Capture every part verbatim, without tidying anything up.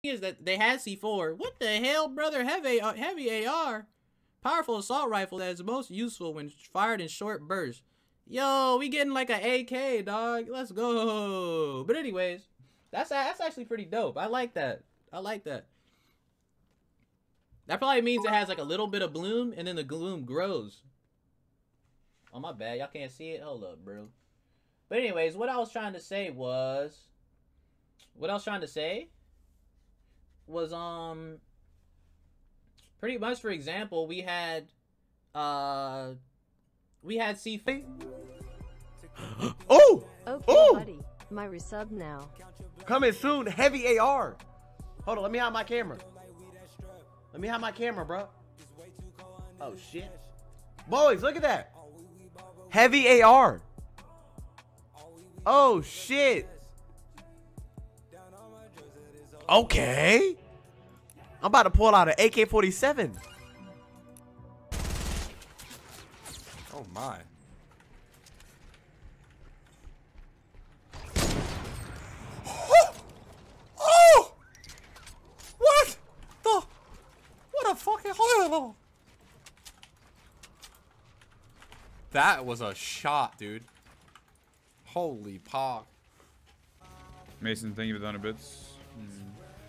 is that they had C four. What the hell, brother? Heavy, uh, heavy A R. Powerful assault rifle that is most useful when fired in short bursts. Yo, we getting like an A K, dog. Let's go. But anyways, that's that's actually pretty dope. I like that. I like that. That probably means it has like a little bit of bloom and then the bloom grows. Oh, my bad. Y'all can't see it? Hold up, bro. But anyways, what I was trying to say was... What I was trying to say was, um... pretty much, for example, we had... Uh... We had C four. Oh! Okay, Ooh! buddy. My resub now. Coming soon, heavy A R. Hold on, let me have my camera. Let me have my camera, bro. Oh, shit. Boys, look at that. Heavy A R. Oh, shit. Okay. I'm about to pull out an A K forty-seven. Oh, my. Oh! What the? What a fucking hole! That was a shot, dude. Holy pog. Mason, thank you for the hundred bits. Hmm.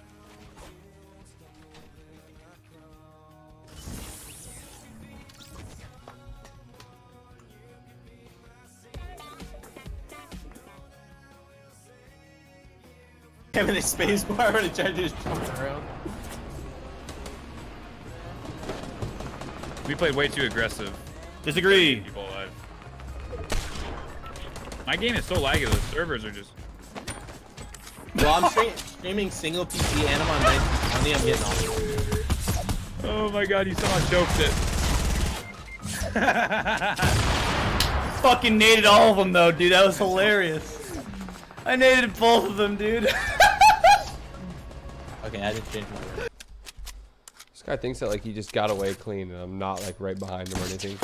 Him in the space bar when he tried to just jump around. We played way too aggressive. Disagree. People alive. My game is so laggy. The servers are just. Well, I'm stream streaming single P C and I'm on night. I think I'm getting off. Oh my god, you somehow choked it. Fucking naded all of them though, dude. That was hilarious. I naded both of them, dude. Okay, I didn't change my word. This guy thinks that like he just got away clean and I'm not like right behind him or anything.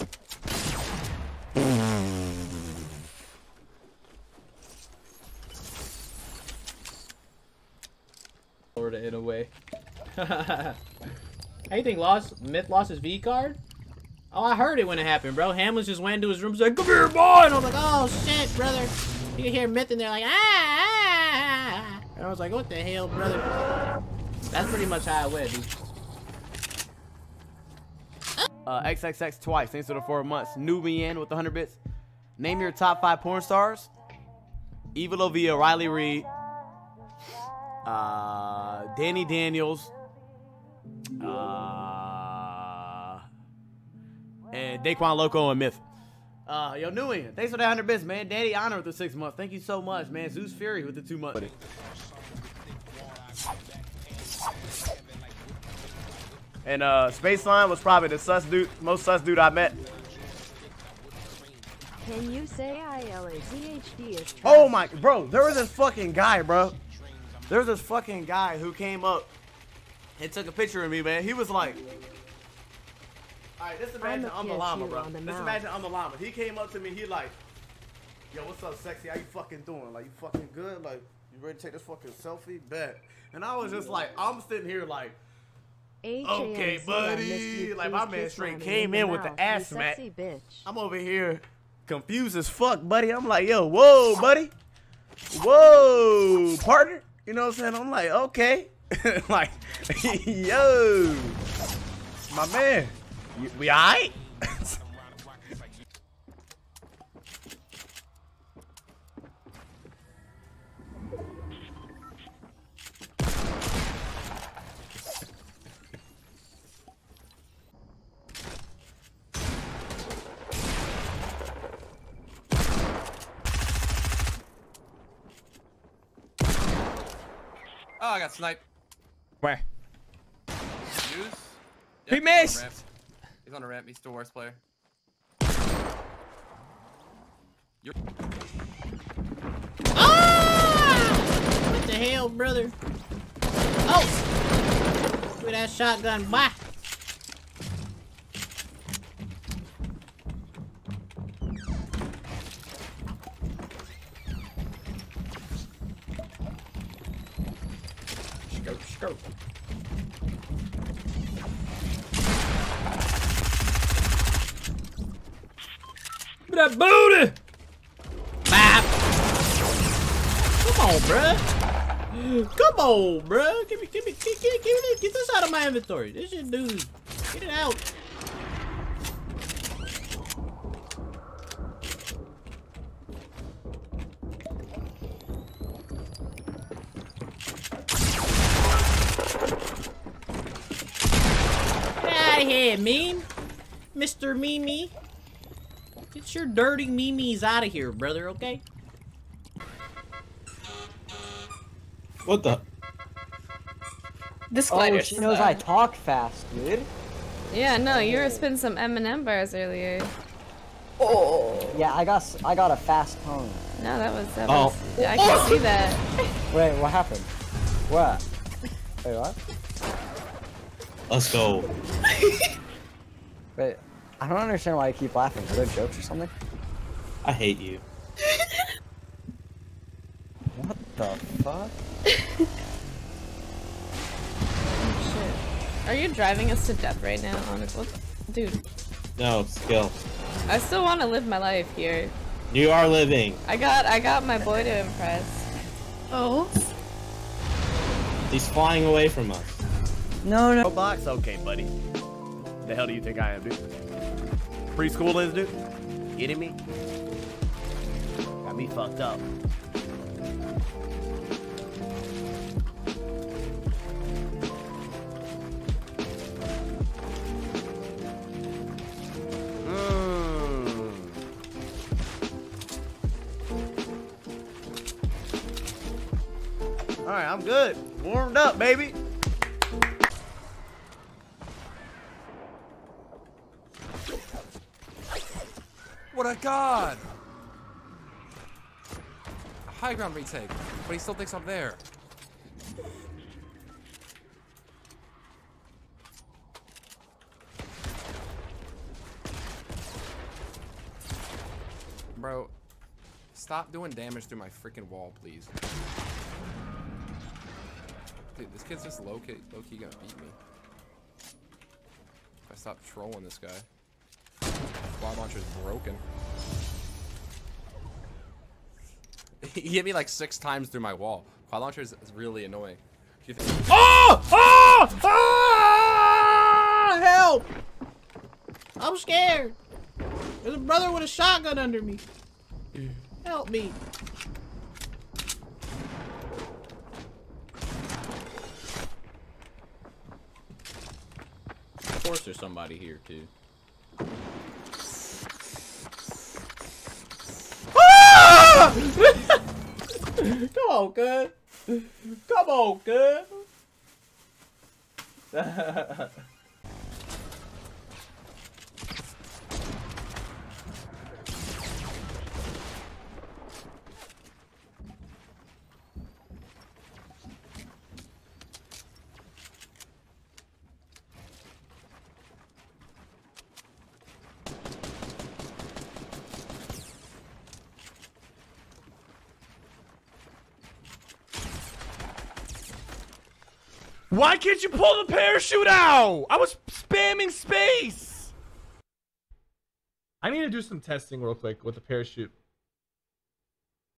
Florida in a way. How you think lost Myth lost his V card? Oh, I heard it when it happened, bro. Hamlin just went into his room, and like, "Come here, boy," and I was like, "Oh shit, brother." You can hear Myth in there like, "Ah, ah, ah," and I was like, "What the hell, brother?" That's pretty much how it went, dude. Uh, X X X twice. Thanks for the four months. Nubian with the hundred bits. Name your top five porn stars. Eva Lovia, Riley Reid, uh, Danny Daniels, uh, and Daquan Loco and Myth. Uh, yo, Nubian, thanks for that hundred bits, man. Daddy Honor with the six months. Thank you so much, man. Zeus Fury with the two months. And uh, Spaceline was probably the sus dude, most sus dude I met. Can you say I L A Z H D is trash? Oh my, bro, there was this fucking guy, bro. There was this fucking guy who came up and took a picture of me, man. He was like, all right, just imagine I'm, I'm the llama, bro. Just mouth. imagine I'm the llama. He came up to me, he like, yo, what's up, sexy? How you fucking doing? Like, you fucking good? Like, you ready to take this fucking selfie? Bet. And I was just like, I'm sitting here like, okay, buddy. Like, my man straight came in with the ass smack. I'm over here confused as fuck, buddy. I'm like, yo, whoa, buddy. Whoa, partner. You know what I'm saying? I'm like, okay. Like, yo, my man. You, we all right? Oh, I got sniped. Where? Use? He Yep, missed! He's on a ramp. He's on a ramp. He's still worst player. You're Ah! What the hell, brother? Oh! Look at that shotgun. Bye. go. Look at that booty! Bap! Come on, bruh. Come on, bruh. Give me, give me, give, give, give me this, get this out of my inventory. This shit, dude. Get it out. Get out of here, meme. Mister Mimi. Get your dirty memes out of here, brother, okay? What the? This Oh, glider she knows I talk fast, dude. Yeah, no, you were spinning some M and M bars earlier. Oh. Yeah, I got I got a fast tone. No, that was that Oh. was. Yeah, I can see that. Wait, what happened? What? Wait, what? Let's go. Wait, I don't understand why you keep laughing. Are there jokes or something? I hate you. What the fuck? Oh, shit. Are you driving us to death right now, honestly? Dude, No, skill. I still want to live my life here. You are living. I got I got my boy to impress. Oh. He's flying away from us. No, no. Roblox? Okay, buddy. The hell do you think I am, dude? Preschool is, dude? Kidding me? Got me fucked up. Mmm. Alright, I'm good. Warmed up, baby. What a god! A high ground retake, but he still thinks I'm there. Bro, stop doing damage through my freaking wall, please. Dude, this kid's just low-key low key gonna beat me. If I stop trolling this guy. Quad launcher's broken. He hit me like six times through my wall. Quad launcher is really annoying. Oh! Oh! Oh! Help! I'm scared. There's a brother with a shotgun under me. Help me. Of course there's somebody here too. Ah! Come on, cuz. Come on, cuz. Why can't you pull the parachute out? I was spamming space. I need to do some testing real quick with the parachute.